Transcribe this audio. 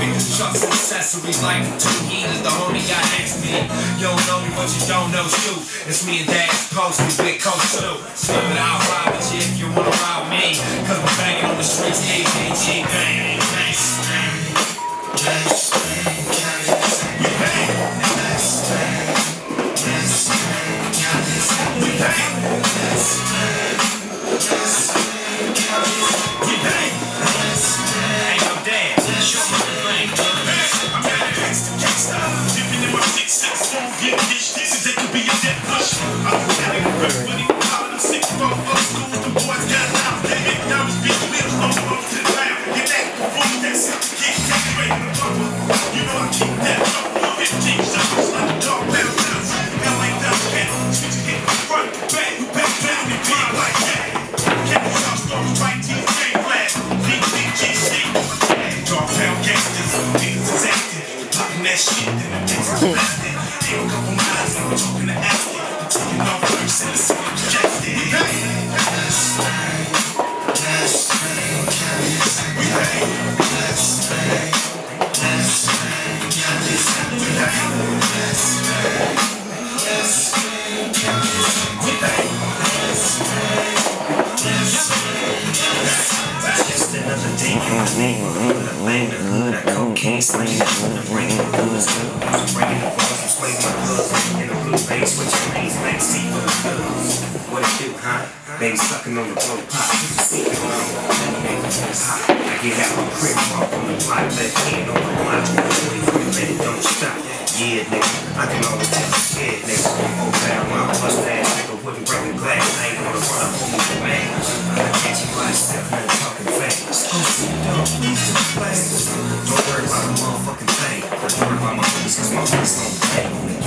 carpet, trucks and accessories like the 2 heaters. The homie got next to me. You don't know me, but you don't know shoot. It's me and Dad's posted with Coach 2. But I'll ride with you if you wanna ride with me. Cause we're banging on the streets, DoggManTG, bang, bang, bang. That shit, then the next is blasted. Ain't a couple miles, I'm talking to acid. I'm taking off first and the song projected. We bang, let's bang, let's bang, we bang, let's bang, let's bang, we bang, let's bang, let's bang, we bang, let's bang, let's bang. Just another day in my neighborhood. I bang the hood, I cocaine slinging it when I'm bringing the goods. I'm bringing the balls, I'm swaying my hoods. In the blue base, switching lanes, like see for the goods. What it do, huh? Baby sucking on the blow pop. Secret on the make it hot. I get out my crib, walk on the block, left hand on the block. 40 don't stop. Yeah, nigga, I can always tell you scared, nigga. Oh, down my bust ass, nigga, wouldn't break the glass. I ain't gonna run up on me for man. I catch you by step, man, talking fast. Don't worry about the motherfucking thing. Don't worry about my homies, cause my homies don't play.